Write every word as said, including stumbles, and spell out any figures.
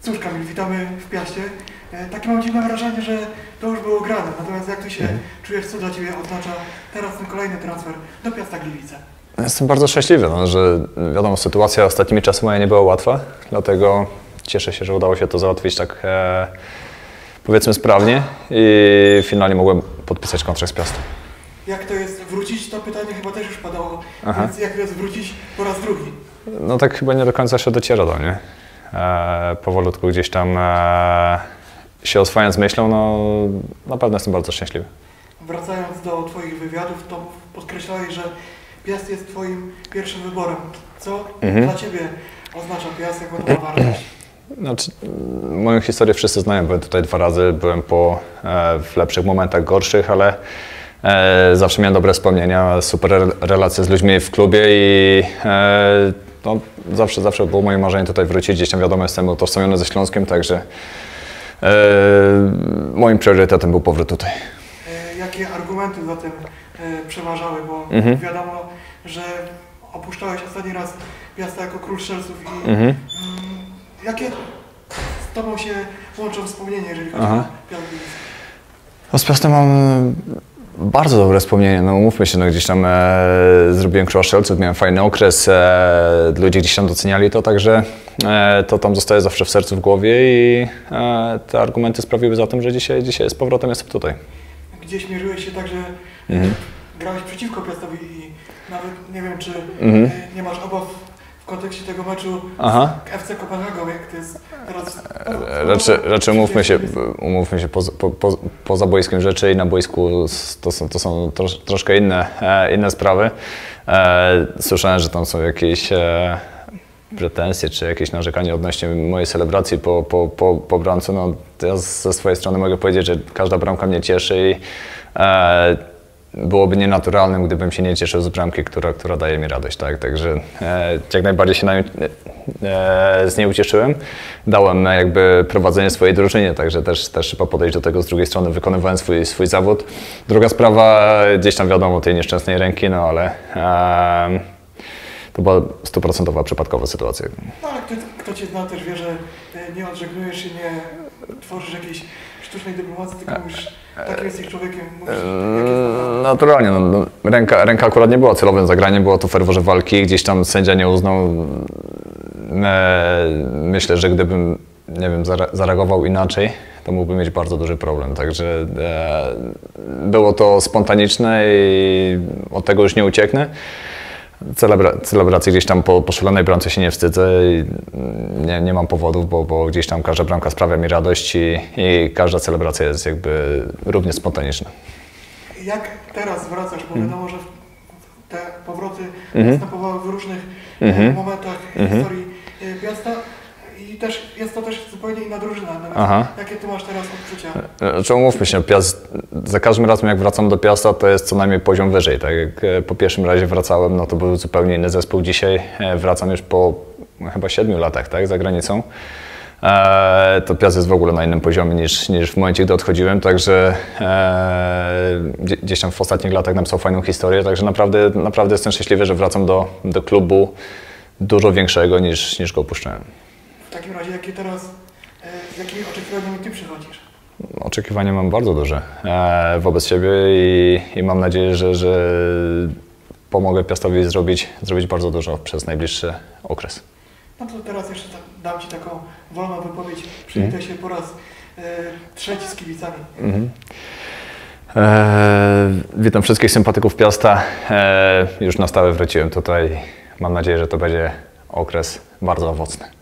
Cóż, Kamil, witamy w Piaście. Takie mam dziwne wrażenie, że to już było grane. Natomiast jak ty się mhm. czujesz, co dla Ciebie oznacza teraz ten kolejny transfer do Piasta Gliwice? Jestem bardzo szczęśliwy, no, że wiadomo, sytuacja ostatnimi czasy moja nie była łatwa, dlatego cieszę się, że udało się to załatwić tak e, powiedzmy sprawnie i finalnie mogłem podpisać kontrakt z Piastem. Jak to jest wrócić? To pytanie chyba też już padało, Aha. więc jak to jest wrócić po raz drugi? No tak chyba nie do końca się dociera do mnie. E, powolutku gdzieś tam e, się oswajając z myślą, no na pewno jestem bardzo szczęśliwy. Wracając do Twoich wywiadów, to podkreślałeś, że Piast jest Twoim pierwszym wyborem. Co mhm. dla Ciebie oznacza Piast, jaką to ma wartość? Znaczy, moją historię wszyscy znają, byłem tutaj dwa razy, byłem po, e, w lepszych momentach, gorszych, ale e, zawsze miałem dobre wspomnienia, super relacje z ludźmi w klubie i e, no, zawsze, zawsze było moje marzenie tutaj wrócić. Gdzieś tam wiadomo, jestem utożsamiony ze Śląskiem, także e, moim priorytetem był powrót tutaj. E, jakie argumenty za tym e, przeważały, bo mhm. wiadomo, że opuszczałeś ostatni raz Piasta jako król strzelców i mhm. mm, jakie z Tobą się łączą wspomnienia, jeżeli chodzi Aha. o Piast Gliwice? No, z Piastem mam bardzo dobre wspomnienie, no umówmy się, no gdzieś tam e, zrobiłem króla strzelców, miałem fajny okres, e, ludzie gdzieś tam doceniali to, także e, to tam zostaje zawsze w sercu, w głowie i e, te argumenty sprawiły za tym, że dzisiaj, dzisiaj z powrotem jestem tutaj. Gdzieś mierzyłeś się tak, że mhm. grałeś przeciwko Piastowi i nawet nie wiem, czy mhm. nie masz obaw w kontekście tego meczu Aha. z F C Kopenhagą, jak to jest teraz... Raczej, raczej umówmy się, umówmy się poza, po, po, poza boiskiem rzeczy i na boisku to są, to są trosz, troszkę inne, e, inne sprawy. E, słyszałem, że tam są jakieś e, pretensje czy jakieś narzekanie odnośnie mojej celebracji po, po, po, po bramce. No, ja ze swojej strony mogę powiedzieć, że każda bramka mnie cieszy i e, byłoby nienaturalnym, gdybym się nie cieszył z bramki, która, która daje mi radość, tak? Także e, jak najbardziej się na, e, z niej ucieszyłem. Dałem jakby prowadzenie swojej drużynie, także też, też trzeba podejść do tego z drugiej strony, wykonywałem swój, swój zawód. Druga sprawa, gdzieś tam wiadomo tej nieszczęsnej ręki, no ale e, to była stuprocentowa przypadkowa sytuacja. No ale kto, kto Cię zna też wie, że nie odżegnujesz się, nie tworzysz jakiejś sztucznej dyplomacji, tylko mówisz, takim jesteś człowiekiem, mówisz, eee, naturalnie, no, no, ręka, ręka akurat nie była celowym zagraniem, było to w ferworze walki, gdzieś tam sędzia nie uznał. E, myślę, że gdybym, nie wiem, zareagował inaczej, to mógłbym mieć bardzo duży problem, także e, było to spontaniczne i od tego już nie ucieknę. Celebra celebracji gdzieś tam po, po szalonej bramce się nie wstydzę i nie, nie mam powodów, bo, bo gdzieś tam każda bramka sprawia mi radość i, i każda celebracja jest jakby równie spontaniczna. Jak teraz wracasz, bo mm. wiadomo, że te powroty mm. następowały w różnych mm. momentach mm. historii Piasta i też jest to też zupełnie inna drużyna. Aha. Jakie Ty masz teraz odczucia? Znaczy, umówmy się, Piast, za każdym razem jak wracam do Piasta, to jest co najmniej poziom wyżej. Tak jak po pierwszym razie wracałem, no to był zupełnie inny zespół. Dzisiaj wracam już po no, chyba siedmiu latach, tak, za granicą. E, to Piast jest w ogóle na innym poziomie niż, niż w momencie, gdy odchodziłem, także e, gdzieś tam w ostatnich latach napisał fajną historię, także naprawdę, naprawdę jestem szczęśliwy, że wracam do, do klubu dużo większego niż, niż go opuszczałem. W takim razie, jakie teraz, z jakimi oczekiwaniami Ty przychodzisz? Oczekiwania mam bardzo duże e, wobec siebie i, i mam nadzieję, że, że pomogę Piastowi zrobić, zrobić bardzo dużo przez najbliższy okres. No to teraz jeszcze dam Ci taką wolną wypowiedź. Przywitaj mm. się po raz e, trzeci z kibicami. Mm. E, witam wszystkich sympatyków Piasta. E, już na stałe wróciłem tutaj. Mam nadzieję, że to będzie okres bardzo owocny.